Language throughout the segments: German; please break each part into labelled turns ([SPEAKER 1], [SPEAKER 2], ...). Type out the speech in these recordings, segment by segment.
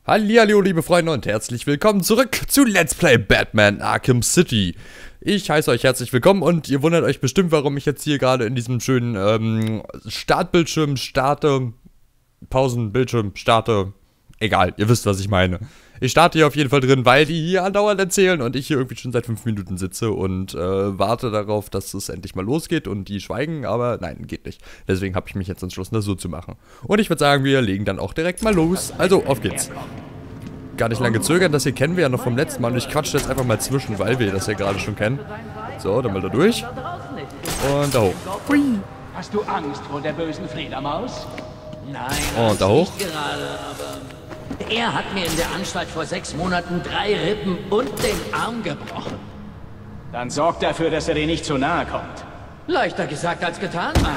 [SPEAKER 1] Hallihallo, liebe Freunde und herzlich willkommen zurück zu Let's Play Batman Arkham City. Ich heiße euch herzlich willkommen und ihr wundert euch bestimmt, warum ich jetzt hier gerade in diesem schönen Startbildschirm starte, Pausenbildschirm starte, egal, ihr wisst, was ich meine. Ich starte hier auf jeden Fall drin, weil die hier andauernd erzählen und ich hier irgendwie schon seit 5 Minuten sitze und warte darauf, dass es endlich mal losgeht und die schweigen, aber nein, geht nicht. Deswegen habe ich mich jetzt entschlossen, das so zu machen. Und ich würde sagen, wir legen dann auch direkt mal los. Also, auf geht's. Gar nicht lange zögern, das hier kennen wir ja noch vom letzten Mal und ich quatsche jetzt einfach mal zwischen, weil wir das ja gerade schon kennen. So, dann mal da durch. Und da hoch. Hui.
[SPEAKER 2] Hast du Angst vor der bösen Fledermaus? Nein,
[SPEAKER 1] und da hoch.
[SPEAKER 2] Nicht gerade, aber er hat mir in der Anstalt vor 6 Monaten 3 Rippen und den Arm gebrochen. Dann sorg dafür, dass er dir nicht zu nahe kommt. Leichter gesagt als getan, Mann.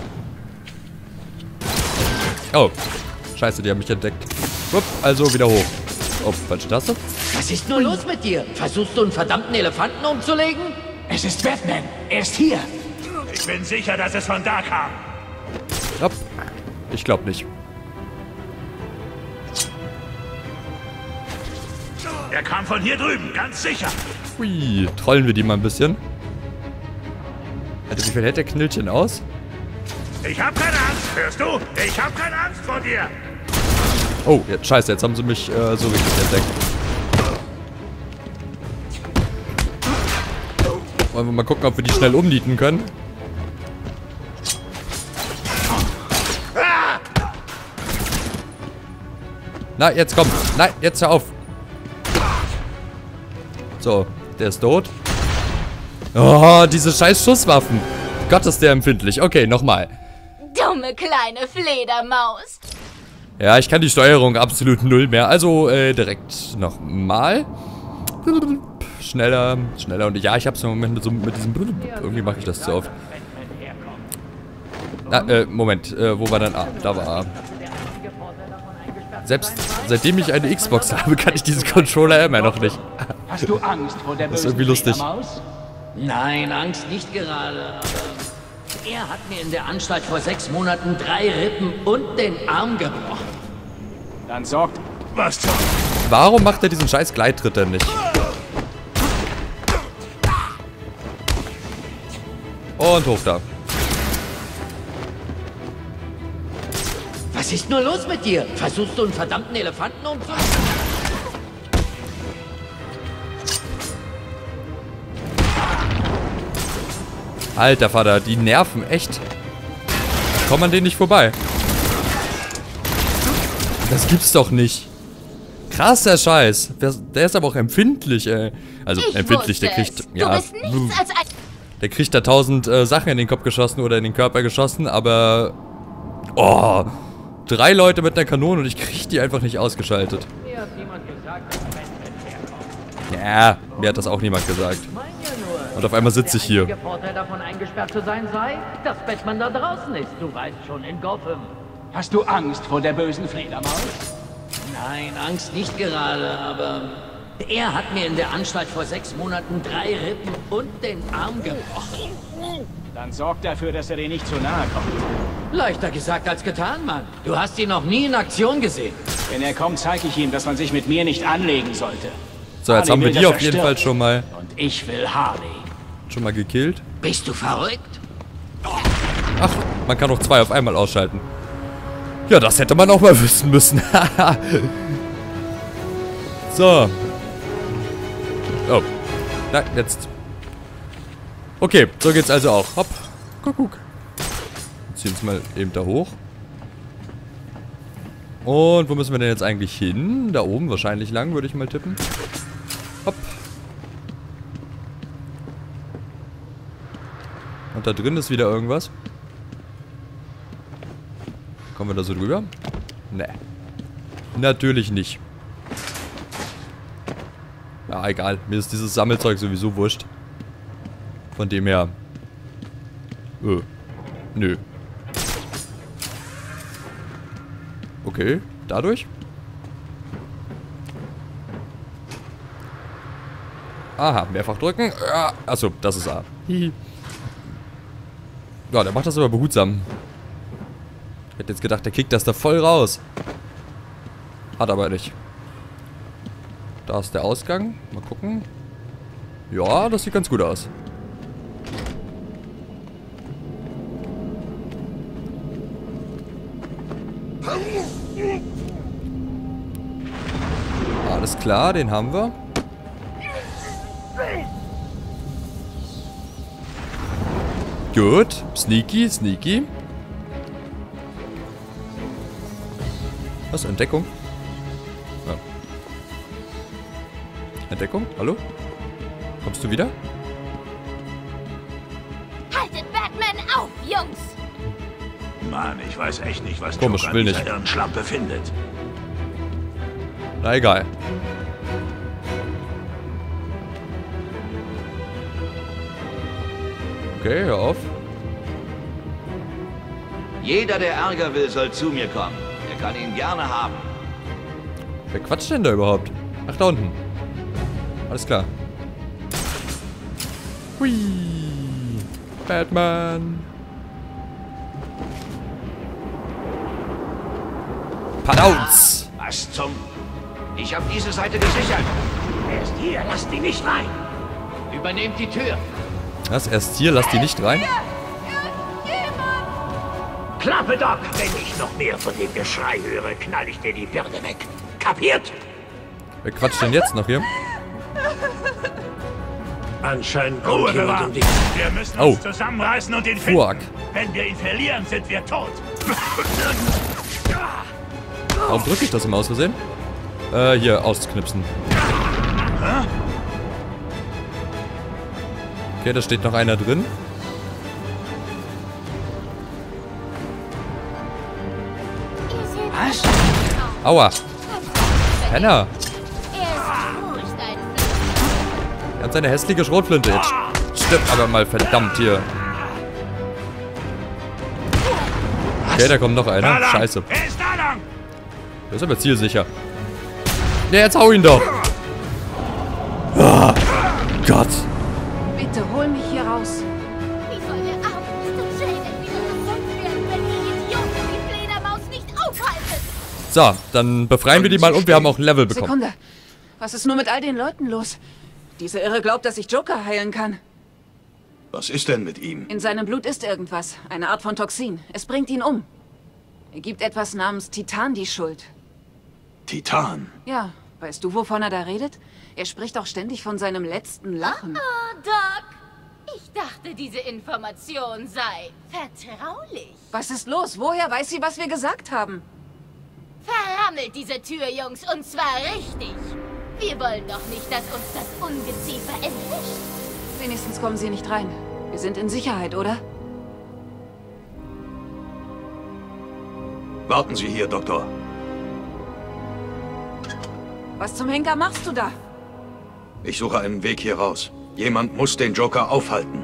[SPEAKER 1] Oh, scheiße, die haben mich entdeckt. Upp, also wieder hoch. Oh, falsche Taste.
[SPEAKER 2] Was ist nur los mit dir? Versuchst du einen verdammten Elefanten umzulegen? Es ist Batman. Er ist hier.
[SPEAKER 3] Ich bin sicher, dass es von da kam.
[SPEAKER 1] Hopp. Ich glaube nicht.
[SPEAKER 3] Er kam von hier drüben, ganz sicher.
[SPEAKER 1] Hui, trollen wir die mal ein bisschen. Alter, wie viel hält der Knillchen aus?
[SPEAKER 3] Ich hab keine Angst, hörst du? Ich hab keine Angst vor dir.
[SPEAKER 1] Oh, jetzt, scheiße, jetzt haben sie mich so richtig entdeckt. Wollen wir mal gucken, ob wir die schnell umnieten können. Na, jetzt komm. Nein, jetzt hör auf. So, der ist tot. Oh, diese scheiß Schusswaffen. Gott, ist der empfindlich. Okay, nochmal.
[SPEAKER 4] Dumme kleine Fledermaus.
[SPEAKER 1] Ja, ich kann die Steuerung absolut null mehr. Also, direkt nochmal. Schneller, schneller. Und ja, ich hab's im Moment mit diesem... Irgendwie mache ich das zu oft. Na, Moment. Wo war dann A? Da war A. Selbst seitdem ich eine Xbox habe, kann ich diesen Controller immer noch nicht.
[SPEAKER 2] Hast du Angst vor der
[SPEAKER 1] Das ist
[SPEAKER 2] bösen
[SPEAKER 1] irgendwie lustig.
[SPEAKER 2] Fledermaus? Nein, Angst nicht gerade, aber er hat mir in der Anstalt vor 6 Monaten 3 Rippen und den Arm gebrochen. Dann sorgt...
[SPEAKER 3] Was zum...
[SPEAKER 1] Warum macht er diesen scheiß Gleittritt denn nicht? Und hoch da.
[SPEAKER 2] Was ist nur los mit dir? Versuchst du einen verdammten Elefanten umzulegen?
[SPEAKER 1] Alter Vater, die nerven echt. Kommt man denen nicht vorbei? Das gibt's doch nicht. Krass, der Scheiß. Der ist aber auch empfindlich, ey. Also,
[SPEAKER 4] Ich
[SPEAKER 1] empfindlich, der
[SPEAKER 4] wusste
[SPEAKER 1] kriegt...
[SPEAKER 4] es.
[SPEAKER 1] Ja,
[SPEAKER 4] Du bist nichts als ein...
[SPEAKER 1] der kriegt da 1000 Sachen in den Kopf geschossen oder in den Körper geschossen, aber... Oh, 3 Leute mit einer Kanone und ich krieg die einfach nicht ausgeschaltet.
[SPEAKER 2] Mir hat niemand gesagt, dass Batman herkommt.
[SPEAKER 1] Ja, mir hat das auch niemand gesagt.
[SPEAKER 2] Mein ja nur.
[SPEAKER 1] Und auf einmal sitze ich hier.
[SPEAKER 2] Der Vorteil davon, eingesperrt zu sein, sei, dass Batman da draußen ist. Du weißt schon, in Gotham. Hast du Angst vor der bösen Fledermaus? Nein, Angst nicht gerade, aber er hat mir in der Anstalt vor 6 Monaten 3 Rippen und den Arm gebrochen. Dann sorg dafür, dass er dir nicht zu nahe kommt. Leichter gesagt als getan, Mann. Du hast ihn noch nie in Aktion gesehen. Wenn er kommt, zeige ich ihm, dass man sich mit mir nicht anlegen sollte.
[SPEAKER 1] So, jetzt
[SPEAKER 2] Harley
[SPEAKER 1] haben wir
[SPEAKER 2] will,
[SPEAKER 1] die
[SPEAKER 2] dass
[SPEAKER 1] auf
[SPEAKER 2] er
[SPEAKER 1] jeden
[SPEAKER 2] stirbt.
[SPEAKER 1] Fall schon mal
[SPEAKER 2] Ich will Harley.
[SPEAKER 1] gekillt.
[SPEAKER 2] Bist du verrückt?
[SPEAKER 1] Ach, man kann auch 2 auf einmal ausschalten. Ja, das hätte man auch mal wissen müssen. So. Oh. Na, jetzt. Okay, so geht's also auch. Hopp. Guck. Ziehen uns mal eben da hoch. Und wo müssen wir denn jetzt eigentlich hin? Da oben wahrscheinlich lang, würde ich mal tippen. Hopp. Und da drin ist wieder irgendwas. Kommen wir da so drüber? Ne. Natürlich nicht. Ja, egal. Mir ist dieses Sammelzeug sowieso wurscht. Von dem her. Nö. Okay. Dadurch? Aha, mehrfach drücken. Achso, das ist A. Hihi. Ja, der macht das aber behutsam. Ich hätte jetzt gedacht, der kickt das da voll raus. Hat aber nicht. Da ist der Ausgang. Mal gucken. Ja, das sieht ganz gut aus. Alles klar, den haben wir. Gut. Sneaky, sneaky. Was? Entdeckung? Ja. Entdeckung? Hallo? Kommst du wieder?
[SPEAKER 4] Haltet Batman auf, Jungs!
[SPEAKER 3] Mann, ich weiß echt nicht, was
[SPEAKER 1] Komisch,
[SPEAKER 3] Joker
[SPEAKER 1] will
[SPEAKER 3] an
[SPEAKER 1] nicht.
[SPEAKER 3] dieser Hirnschlampe findet.
[SPEAKER 1] Na egal. Okay, hör auf.
[SPEAKER 5] Jeder, der Ärger will, soll zu mir kommen. Er kann ihn gerne haben.
[SPEAKER 1] Wer quatscht denn da überhaupt? Ach, da unten. Alles klar. Hui. Batman. Padauz.
[SPEAKER 5] Was zum... Ich habe diese Seite gesichert.
[SPEAKER 3] Er ist hier, lasst ihn nicht rein.
[SPEAKER 2] Übernehmt die Tür.
[SPEAKER 1] Was? Erst hier? Lass die nicht rein?
[SPEAKER 3] Klappe, Doc! Wenn ich noch mehr von dem Geschrei höre, knall ich dir die Birne weg. Kapiert?
[SPEAKER 1] Wer quatscht denn jetzt noch hier?
[SPEAKER 3] Anscheinend Ruhe bewahren. Wir müssen
[SPEAKER 1] Oh.
[SPEAKER 3] uns zusammenreißen und ihn finden.
[SPEAKER 1] Fuck.
[SPEAKER 3] Wenn wir ihn verlieren, sind wir tot.
[SPEAKER 1] Warum drücke ich das immer aus Versehen? Hier, ausknipsen. Okay, da steht noch einer drin.
[SPEAKER 4] Was?
[SPEAKER 1] Aua. Penner.
[SPEAKER 4] Er ist furchteinflößend.
[SPEAKER 1] Er hat seine hässliche Schrotflinte jetzt. Stimmt aber mal verdammt hier. Okay, da kommt noch
[SPEAKER 3] Da
[SPEAKER 1] einer.
[SPEAKER 3] lang.
[SPEAKER 1] Scheiße.
[SPEAKER 3] Er ist da lang!
[SPEAKER 1] Der ist aber zielsicher. Ja, jetzt hau ihn doch. Ah, Gott.
[SPEAKER 6] Bitte hol mich hier raus.
[SPEAKER 4] Wie soll der arme Mr. Jaden wieder gesund werden, wenn die Idioten die Fledermaus nicht aufhalten?
[SPEAKER 1] So, dann befreien wir die mal und wir haben auch Level bekommen.
[SPEAKER 6] Sekunde. Was ist nur mit all den Leuten los? Diese Irre glaubt, dass ich Joker heilen kann.
[SPEAKER 7] Was ist denn mit ihm?
[SPEAKER 6] In seinem Blut ist irgendwas. Eine Art von Toxin. Es bringt ihn um. Er gibt etwas namens Titan die Schuld.
[SPEAKER 7] Titan.
[SPEAKER 6] Ja, weißt du, wovon er da redet? Er spricht auch ständig von seinem letzten Lachen.
[SPEAKER 4] Oh, Doc. Ich dachte, diese Information sei vertraulich.
[SPEAKER 6] Was ist los? Woher weiß sie, was wir gesagt haben?
[SPEAKER 4] Verrammelt diese Tür, Jungs, und zwar richtig. Wir wollen doch nicht, dass uns das Ungeziefer entwischt.
[SPEAKER 6] Wenigstens kommen sie nicht rein. Wir sind in Sicherheit, oder?
[SPEAKER 7] Warten Sie hier, Doktor.
[SPEAKER 6] Was zum Henker machst du da?
[SPEAKER 7] Ich suche einen Weg hier raus. Jemand muss den Joker aufhalten.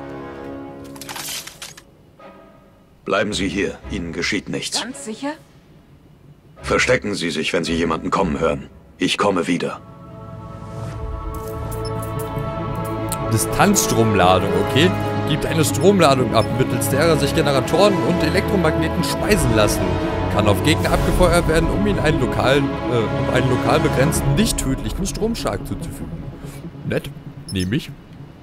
[SPEAKER 7] Bleiben Sie hier. Ihnen geschieht nichts.
[SPEAKER 6] Ganz sicher?
[SPEAKER 7] Verstecken Sie sich, wenn Sie jemanden kommen hören. Ich komme wieder.
[SPEAKER 1] Distanzstromladung, okay? Gibt eine Stromladung ab, mittels derer sich Generatoren und Elektromagneten speisen lassen. Kann auf Gegner abgefeuert werden, um ihnen einen lokal begrenzten, nicht tödlichen Stromschlag zuzufügen. Nett. Nehme ich.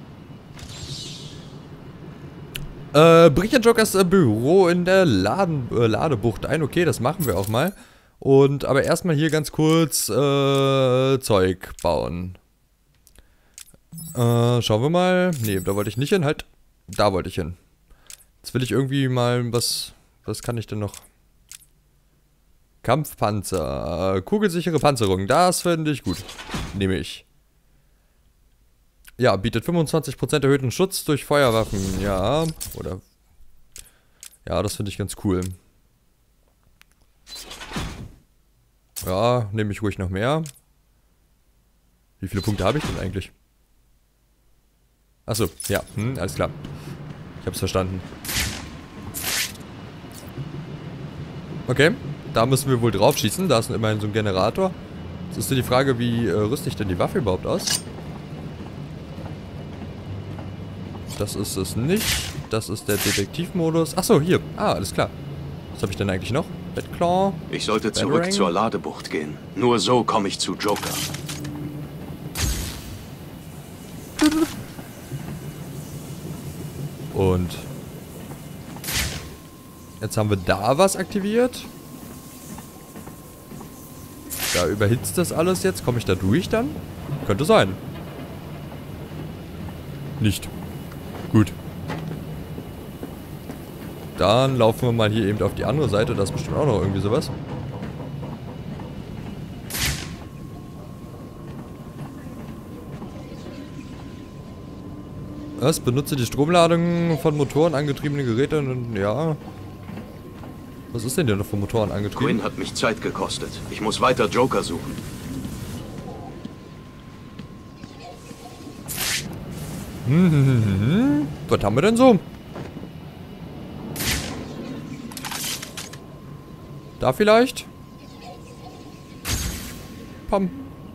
[SPEAKER 1] Bricht Jokers Büro in der Ladebucht ein. Okay, das machen wir auch mal. Und aber erstmal hier ganz kurz Zeug bauen. Schauen wir mal. Ne, da wollte ich nicht hin. Halt, da wollte ich hin. Jetzt will ich irgendwie mal was kann ich denn noch? Kampfpanzer. Kugelsichere Panzerung. Das finde ich gut. Nehme ich. Ja, bietet 25% erhöhten Schutz durch Feuerwaffen. Ja, oder... Ja, das finde ich ganz cool. Ja, nehme ich ruhig noch mehr. Wie viele Punkte habe ich denn eigentlich? Achso, ja, alles klar. Ich hab's verstanden. Okay, da müssen wir wohl drauf schießen. Da ist immerhin so ein Generator. Jetzt ist die Frage, wie rüste ich denn die Waffe überhaupt aus? Das ist es nicht. Das ist der Detektivmodus. Achso, hier. Ah, alles klar. Was habe ich denn eigentlich noch? Batclaw.
[SPEAKER 7] Ich sollte
[SPEAKER 1] Batarang.
[SPEAKER 7] zurück zur Ladebucht gehen. Nur so komme ich zu Joker.
[SPEAKER 1] Und jetzt haben wir da was aktiviert. Da überhitzt das alles jetzt. Komme ich da durch dann? Könnte sein. Nicht. Gut. Dann laufen wir mal hier eben auf die andere Seite. Da ist bestimmt auch noch irgendwie sowas. Was? Benutze die Stromladung von Motoren angetriebene Geräte und ja. Was ist denn noch von Motoren angetrieben?
[SPEAKER 7] Quinn hat mich Zeit gekostet. Ich muss weiter Joker suchen.
[SPEAKER 1] Was haben wir denn so? Da vielleicht? Pam.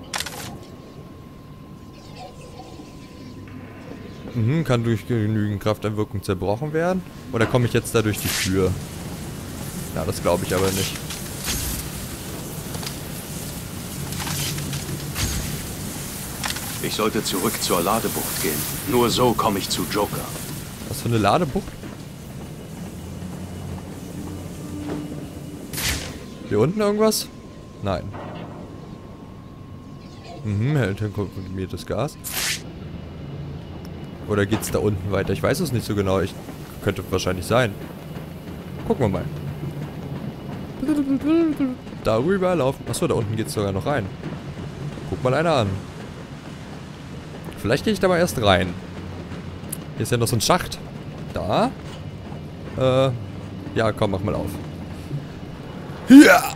[SPEAKER 1] Kann durch genügend Krafteinwirkung zerbrochen werden? Oder komme ich jetzt da durch die Tür? Ja, das glaube ich aber nicht.
[SPEAKER 7] Ich sollte zurück zur Ladebucht gehen. Nur so komme ich zu Joker.
[SPEAKER 1] Was für eine Ladebucht? Hier unten irgendwas? Nein. Hält ein komprimiertes Gas. Oder geht's da unten weiter? Ich weiß es nicht so genau. Könnte wahrscheinlich sein. Gucken wir mal. Darüber laufen. Achso, da unten geht's sogar noch rein. Guck mal einer an. Vielleicht gehe ich da mal erst rein. Hier ist ja noch so ein Schacht. Da. Ja, komm, mach mal auf. Ja.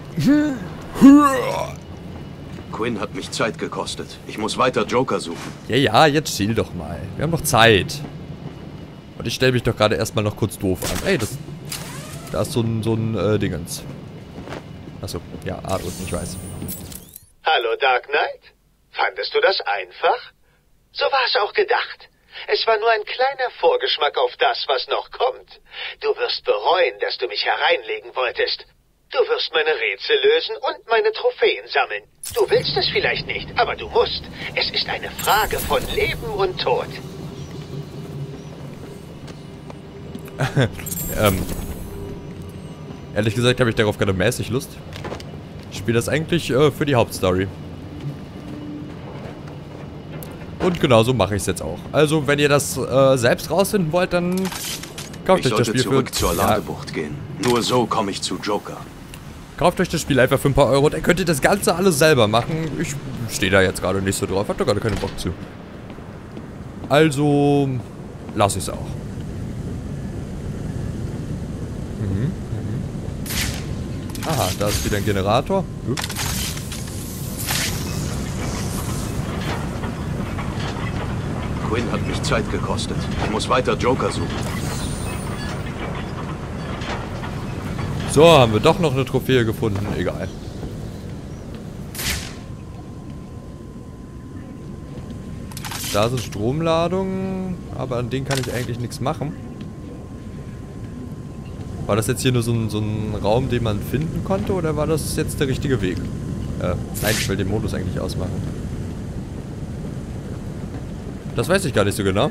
[SPEAKER 7] Quinn hat mich Zeit gekostet. Ich muss weiter Joker suchen.
[SPEAKER 1] Ja, jetzt chill doch mal. Wir haben noch Zeit. Und ich stelle mich doch gerade erstmal noch kurz doof an. Ey, da ist so ein Dingens. Achso, ja, A unten, ich weiß.
[SPEAKER 8] Hallo, Dark Knight. Fandest du das einfach? So war es auch gedacht. Es war nur ein kleiner Vorgeschmack auf das, was noch kommt. Du wirst bereuen, dass du mich hereinlegen wolltest. Du wirst meine Rätsel lösen und meine Trophäen sammeln. Du willst es vielleicht nicht, aber du musst. Es ist eine Frage von Leben und Tod.
[SPEAKER 1] Ehrlich gesagt habe ich darauf gerade mäßig Lust. Ich spiele das eigentlich für die Hauptstory. Und genauso mache ich es jetzt auch. Also, wenn ihr das selbst rausfinden wollt, dann kauft euch das Spiel für...
[SPEAKER 7] Ich sollte zurück zur Ladebucht gehen. Nur so komme ich zu Joker.
[SPEAKER 1] Kauft euch das Spiel einfach für ein paar Euro. Dann könnt ihr das Ganze alles selber machen. Ich stehe da jetzt gerade nicht so drauf. Hab da gerade keinen Bock zu. Also, lasse ich es auch. Aha, da ist wieder ein Generator.
[SPEAKER 7] Quinn hat mich Zeit gekostet. Ich muss weiter Joker suchen.
[SPEAKER 1] So, haben wir doch noch eine Trophäe gefunden. Egal. Da sind Stromladungen, aber an denen kann ich eigentlich nichts machen. War das jetzt hier nur so ein Raum, den man finden konnte, oder war das jetzt der richtige Weg? Nein, ich will den Modus eigentlich ausmachen. Das weiß ich gar nicht so genau.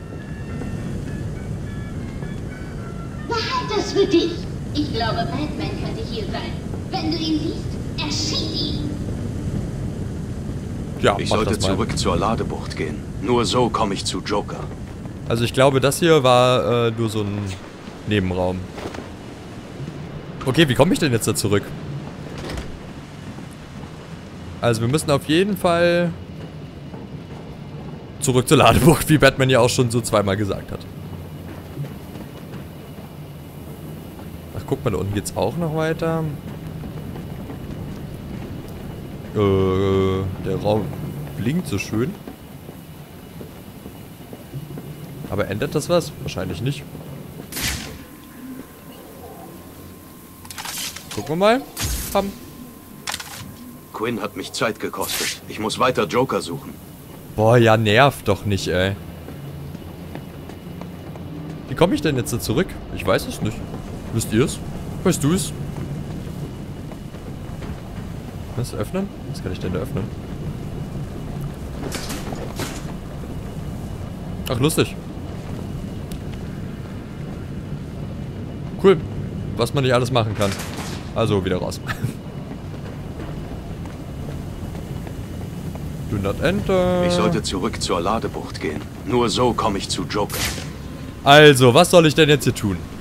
[SPEAKER 4] Behalt das für dich. Ich glaube, Batman könnte hier sein. Wenn du ihn siehst, erschieß ihn.
[SPEAKER 1] Ja,
[SPEAKER 7] ich sollte zurück zur Ladebucht gehen. Nur so komme ich zu Joker.
[SPEAKER 1] Also ich glaube, das hier war nur so ein Nebenraum. Okay, wie komme ich denn jetzt da zurück? Also wir müssen auf jeden Fall zurück zur Ladebucht, wie Batman ja auch schon so zweimal gesagt hat. Ach, guck mal, da unten geht's auch noch weiter. Der Raum blinkt so schön. Aber ändert das was? Wahrscheinlich nicht. Gucken wir mal. Bam.
[SPEAKER 7] Quinn hat mich Zeit gekostet. Ich muss weiter Joker suchen.
[SPEAKER 1] Boah, ja, nervt doch nicht, ey. Wie komme ich denn jetzt da zurück? Ich weiß es nicht. Wisst ihr es? Weißt du es? Was? Öffnen? Was kann ich denn da öffnen? Ach, lustig. Cool. Was man nicht alles machen kann. Also, wieder raus. Do not enter.
[SPEAKER 7] Ich sollte zurück zur Ladebucht gehen. Nur so komme ich zu Joker.
[SPEAKER 1] Also, was soll ich denn jetzt hier tun?